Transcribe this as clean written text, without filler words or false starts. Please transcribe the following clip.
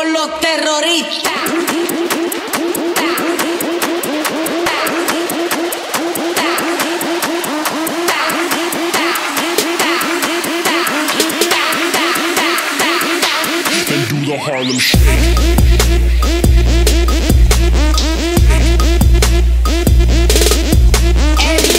con los terroristas. And do the Harlem Shake. El